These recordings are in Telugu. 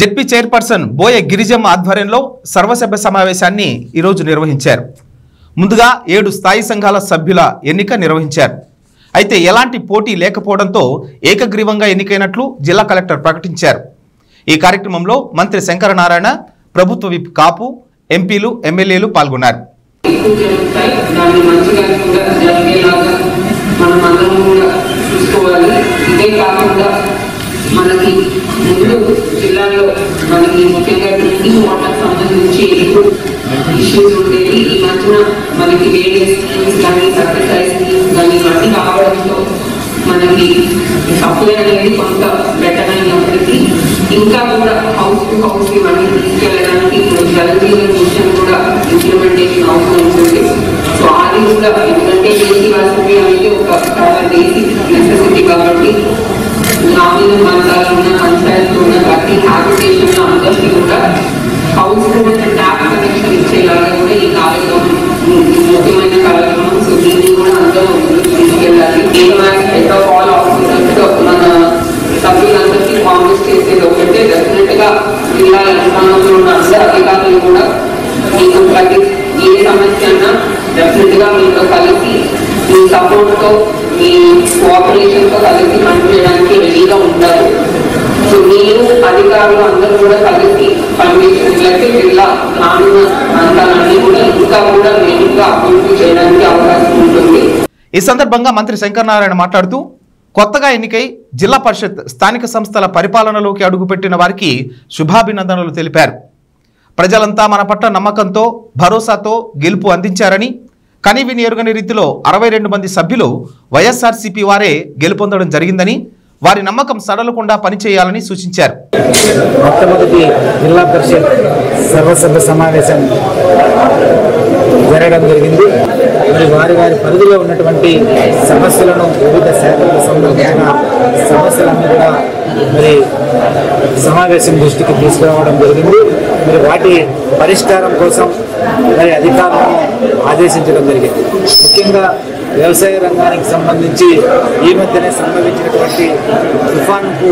జెడ్పీ చైర్పర్సన్ బోయ గిరిజమ్మ ఆధ్వర్యంలో సర్వసభ్య సమావేశాన్ని ఈరోజు నిర్వహించారు. ముందుగా 7 స్థాయి సంఘాల సభ్యుల ఎన్నిక నిర్వహించారు. అయితే ఎలాంటి పోటీ లేకపోవడంతో ఏకగ్రీవంగా ఎన్నికైనట్లు జిల్లా కలెక్టర్ ప్రకటించారు. ఈ కార్యక్రమంలో మంత్రి శంకరనారాయణ, ప్రభుత్వ విప్ కాపు, ఎంపీలు, ఎమ్మెల్యేలు పాల్గొన్నారు. మనకి ముందు జిల్లాలో మనకి ముఖ్యంగా డ్రింకింగ్ వాటర్ సంబంధించి ఎక్కువ ఇష్యూస్ ఉండేవి. ఈ మధ్యన మనకి వేరియస్ స్కీమ్స్ కానీ సర్ప్రైజ్ స్కీమ్స్ కానీ ఇవన్నీ కావడంతో మనకి సప్లై అనేది కొంత బెటర్ అయినప్పటికీ ఇంకా కూడా హౌస్ టు హౌస్ ఇవన్నీ తీసుకెళ్ళడానికి ఇప్పుడు జలజీవన్ మిషన్ కూడా ఇంప్లిమెంటేషన్ అవసరం ఉంటుంది. సో అది కూడా ఎందుకంటే దేశీ వాసవి అనేది ఒక చాలా బేసిక్ నెసెసిటీ కాబట్టి గ్రామీణ ప్రాంతాల్లో ఉన్న పంచాయతీలో ఉన్న ప్రతి హ్యాబిటేషన్లో అందరికీ కూడా హౌస్ ట్యాప్ కనెక్షన్ ఇచ్చేలాగా కూడా ఈ కార్యక్రమం ముఖ్యమైన కార్యక్రమం. సో దీన్ని కూడా అందరూ తీసుకెళ్ళాలి. హెడ్ ఆఫ్ ఆల్ ఆఫీసర్స్తో మన సభ్యులందరికీ కాంగ్రెస్ చేసేది ఒకటే, డెఫినెట్గా జిల్లా యంత్రాంగంలో ఉన్న అందరు అధికారులు కూడా మీకు ప్రతి ఏ సమస్య అన్నా డెఫినెట్గా మీతో కలిసి మీ సపోర్ట్తో మీ కోఆపరేషన్తో కలిసి పనిచేయడానికి రెడీగా ఉంటారు. సో మీరు అధికారులు అందరూ కూడా కలిసి పనిచేసినట్లయితే జిల్లా గ్రామీణ ప్రాంతాలన్నీ కూడా ఇంకా కూడా మెరుగ్గా అభివృద్ధి చేయడానికి అవకాశం ఉంటుంది. ఈ సందర్భంగా మంత్రి శంకరనారాయణ మాట్లాడుతూ కొత్తగా ఎన్నికై జిల్లా పరిషత్ స్థానిక సంస్థల పరిపాలనలోకి అడుగుపెట్టిన వారికి శుభాభినందనలు తెలిపారు. ప్రజలంతా మన పట్ల నమ్మకంతో, భరోసాతో గెలుపు అందించారని, కనీవిని ఎరుగని రీతిలో 62 మంది సభ్యులు వైఎస్ఆర్సీపీ వారే గెలుపొందడం జరిగిందని, వారి నమ్మకం సడలకుండా పనిచేయాలని సూచించారు. మొట్టమొదటి జిల్లా పరిషత్ సర్వసభ్య సమావేశం జరగడం జరిగింది. మరి వారి పరిధిలో ఉన్నటువంటి సమస్యలను, వివిధ శాఖలకు సంబంధించిన సమస్యలన్నీ కూడా మరి సమావేశం దృష్టికి తీసుకురావడం జరిగింది. మరి వాటి పరిష్కారం కోసం మరి అధికారులను ఆదేశించడం జరిగింది. ముఖ్యంగా వ్యవసాయ రంగానికి సంబంధించి ఈ మధ్యనే సంభవించినటువంటి తుఫానుకు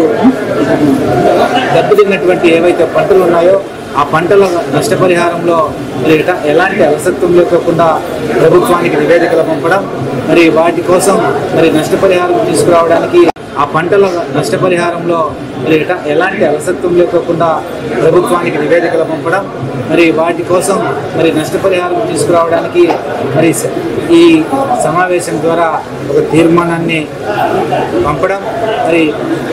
దెబ్బతిన్నటువంటి ఏవైతే పంటలు ఉన్నాయో ఆ పంటల నష్టపరిహారంలో ఎలాంటి అలసత్వం లేకుండా ప్రభుత్వానికి నివేదికలు పంపడం, మరి వాటి కోసం మరి నష్టపరిహారం తీసుకురావడానికి ఆ పంటల నష్టపరిహారంలో ఎలాంటి అలసత్వం లేకుండా ప్రభుత్వానికి నివేదికలు పంపడం, మరి వాటి కోసం మరి నష్టపరిహారం తీసుకురావడానికి మరి ఈ సమావేశం ద్వారా ఒక తీర్మానాన్ని పంపడం, మరి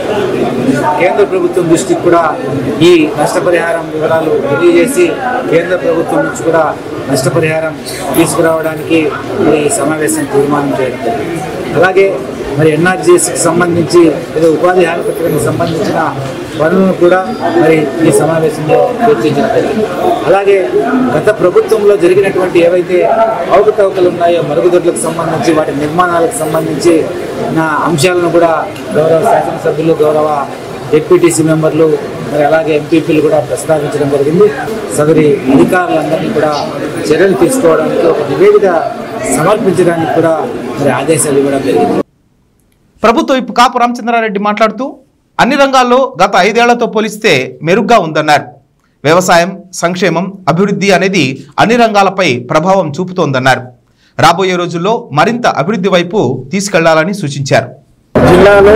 కేంద్ర ప్రభుత్వం దృష్టికి కూడా ఈ నష్టపరిహారం వివరాలు తెలియజేసి కేంద్ర ప్రభుత్వం నుంచి కూడా నష్టపరిహారం తీసుకురావడానికి మరి ఈ సమావేశం తీర్మానం చేయడం జరిగింది. అలాగే మరి ఎన్ఆర్జీఎస్కి సంబంధించి ఏదో ఉపాధి హామీ పత్రానికి సంబంధించిన పనులను కూడా మరి ఈ సమావేశంలో చర్చించడం జరిగింది. అలాగే గత ప్రభుత్వంలో జరిగినటువంటి ఏవైతే అవకతవకలు ఉన్నాయో మరుగుదొడ్లకు సంబంధించి, వాటి నిర్మాణాలకు సంబంధించి నా అంశాలను కూడా గౌరవ శాసనసభ్యులు, గౌరవ డిప్యూటీసీ మెంబర్లు, మరి అలాగే ఎంపీపీలు కూడా ప్రస్తావించడం జరిగింది. సదరి అధికారులందరినీ కూడా చర్యలు తీసుకోవడానికి, ఒక నివేదిక సమర్పించడానికి కూడా మరి ఆదేశాలు ఇవ్వడం జరిగింది. ప్రభుత్వ విప్ కాపు రామచంద్రారెడ్డి మాట్లాడుతూ అన్ని రంగాల్లో గత 5 ఏళ్లతో పోలిస్తే మెరుగ్గా ఉందన్నారు. వ్యవసాయం, సంక్షేమం, అభివృద్ధి అనేది అన్ని రంగాలపై ప్రభావం చూపుతోందన్నారు. రాబోయే రోజుల్లో మరింత అభివృద్ధి వైపు తీసుకెళ్లాలని సూచించారు. జిల్లాలో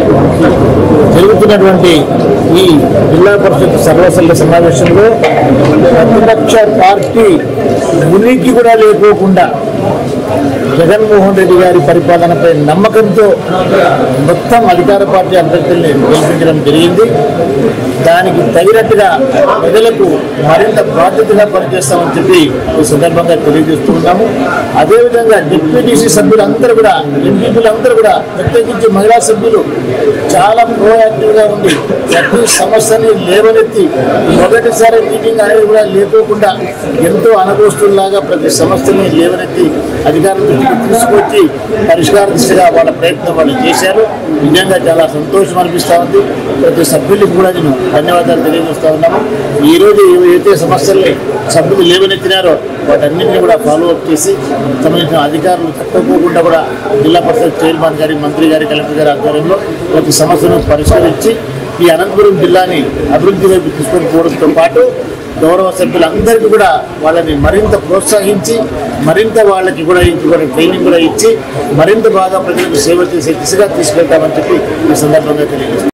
జరుగుతున్నటువంటి ఈ జిల్లా పరిషత్ సర్వసభ్య సమావేశంలో ప్రతిపక్ష పార్టీ ఉనికి కూడా లేకోకుండా జగన్మోహన్ రెడ్డి గారి పరిపాలనపై నమ్మకంతో మొత్తం అధికార పార్టీ అభ్యర్థుల్ని గెలిపించడం జరిగింది. దానికి తగినట్టుగా ప్రజలకు మరింత బాధ్యతగా పనిచేస్తామని చెప్పి ఈ సందర్భంగా తెలియజేస్తూ ఉన్నాము. అదేవిధంగా డిప్యూటీసీ సభ్యులందరూ కూడా, ఎంపీలందరూ కూడా, ప్రత్యేకించి మహిళా సభ్యులు చాలా ప్రోయాక్టివ్గా ఉండి ప్రతి సమస్యని లేవనెత్తి మొదటిసారి మీటింగ్ అనేది కూడా లేకోకుండా ఎంతో అనుభవస్తుల్లాగా ప్రతి సమస్యని లేవనెత్తి అధికారుల దృష్టికి తీసుకొచ్చి పరిష్కార దిశగా వాళ్ళ ప్రయత్నం వాళ్ళు చేశారు. నిజంగా చాలా సంతోషం అనిపిస్తూ ఉంది. ప్రతి సభ్యులకు కూడా నేను ధన్యవాదాలు తెలియజేస్తూ ఉన్నాము. ఈరోజు ఏవైతే సమస్యల్ని సభ్యులు లేవనెత్తినారో వాటన్నింటినీ కూడా ఫాలో అప్ చేసి సంబంధించిన అధికారులు తప్పకోకుండా కూడా జిల్లా పరిషత్ చైర్మన్ గారి, మంత్రి గారి, కలెక్టర్ గారి ఆధ్వర్యంలో ప్రతి సమస్యను పరిష్కరించి ఈ అనంతపురం జిల్లాని అభివృద్ధి వైపు తీసుకొని పోవడంతో పాటు గౌరవ సభ్యులందరికీ కూడా వాళ్ళని మరింత ప్రోత్సహించి మరింత వాళ్ళకి కూడా ట్రైనింగ్ కూడా ఇచ్చి మరింత బాగా ప్రజలకు సేవ చేసే దిశగా తీసుకెళ్తామని చెప్పి ఈ సందర్భంగా తెలియజేస్తాం.